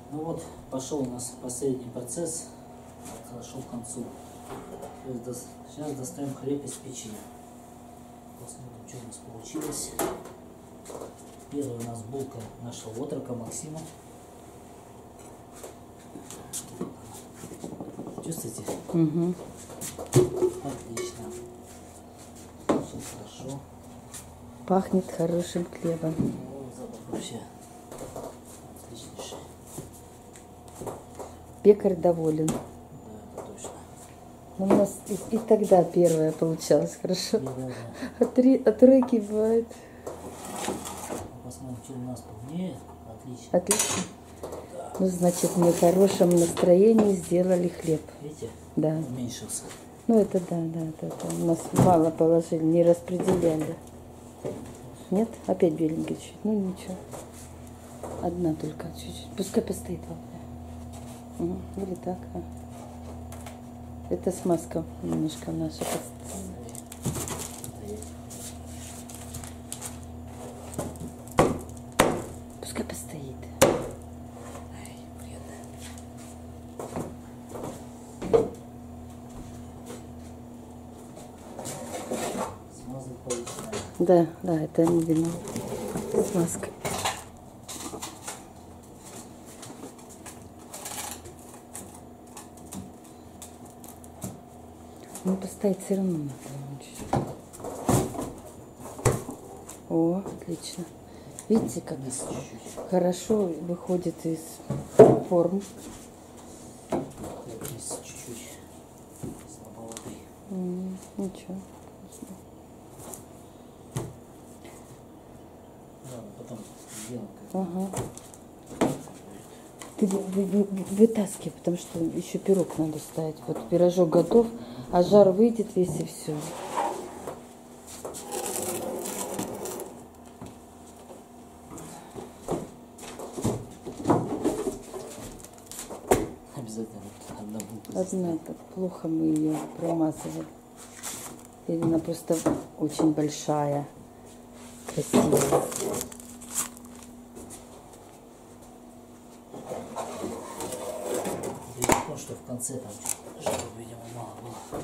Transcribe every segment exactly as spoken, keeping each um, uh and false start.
Ну вот, пошел у нас последний процесс, подошел к концу. То есть сейчас достаем хлеб из печи. Посмотрим, что у нас получилось. Первая у нас булка нашего отрока Максима. Чувствуете? Угу. Отлично. Все хорошо. Пахнет хорошим хлебом. О, запах вообще отличнейший. Пекарь доволен. Да, это точно. Но у нас и, и тогда первая получалась хорошо. И да, да. А, три, а тройки бывает. Посмотрим, что у нас полнее. Отлично. Отлично. Ну, значит, мы в хорошем настроении сделали хлеб. Видите? Да. Уменьшился. Ну, это да, да, это, это. У нас мало положили, не распределяли. Нет? Опять беленький чуть. Ну, ничего. Одна только чуть-чуть. Пускай постоит волна. Угу. Или так. А. Это смазка немножко наша. Пускай постоит. Ай, вредно. Смазать получится. Да, да, это не вино. Смазка. Ну, постоять все равно надо чуть-чуть. О, отлично. Видите, как чуть-чуть. хорошо выходит из форм. Здесь чуть-чуть слабоватый. М, Ничего. Ладно, потом сделаем как. Ага. Ты вы- вы- вы- вытаскивай, потому что еще пирог надо ставить. Вот пирожок готов, а жар выйдет весь и все. Обязательно вот одна булка. Одна, так плохо мы ее промазывали. Или она просто очень большая, красивая. Видимо, что в конце там жара, видимо, мало было.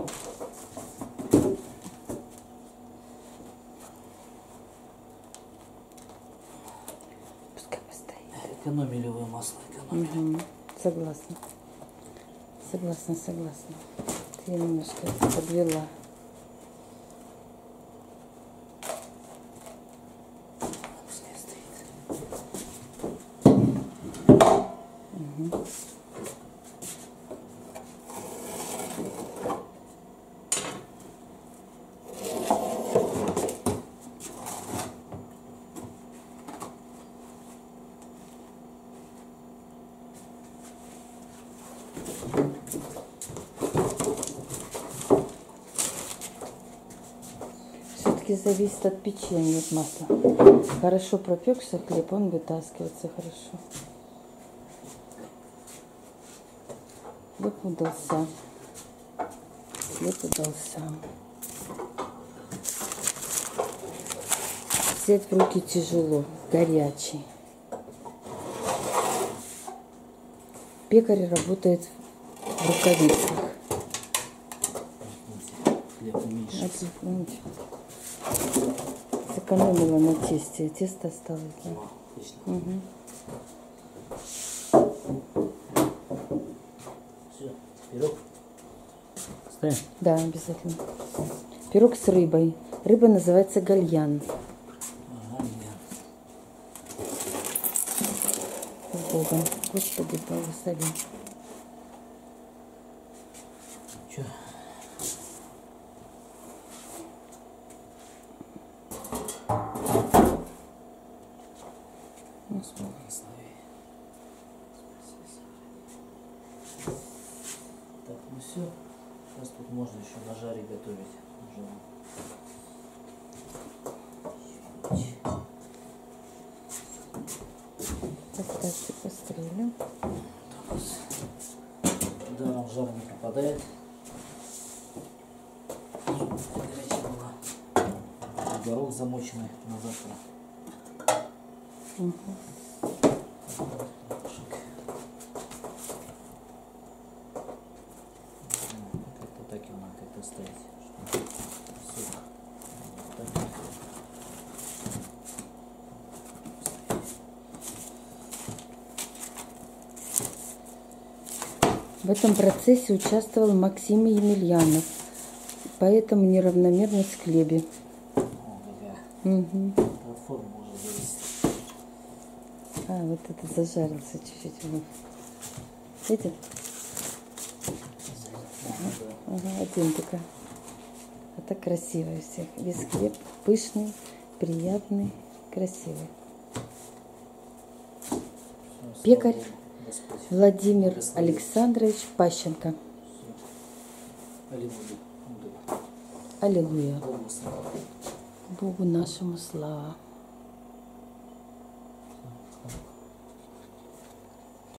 Пускай постоит. Экономили вы масло, экономили. Угу. Согласна. Согласна, согласна. Ты немножко подвела. Пускай стоит. Угу. Все-таки зависит от печенья, от масла. Хорошо пропекся хлеб, он вытаскивается хорошо. Хлеб удался. Хлеб удался. Взять в руки тяжело, горячий. Пекарь работает в рукавицах. Хлеб уменьшился. Сэкономила на тесте, тесто осталось. Да? О, отлично. Угу. Все, пирог. Ставим. Да, обязательно. Пирог с рыбой. Рыба называется гальян. Ага, нет. С Богом. Господи, благослови. Че? Ну, смотри. Так, ну все. Сейчас тут можно еще на жаре готовить. Чуть-чуть. Поставьте пострелю. Даром жар не попадает. Горячая была. Горох замоченный на завтра. Угу. этом процессе участвовал Максим Емельянов, поэтому неравномерность в хлебе. О, какая. Угу. От формы уже зависит. А, вот это зажарился чуть-чуть. Видите? Ага, один только. А так красиво у всех. Весь хлеб пышный, приятный, красивый. Пекарь Владимир Александрович Пащенко. Аллилуйя. Аллилуйя. Богу нашему слава.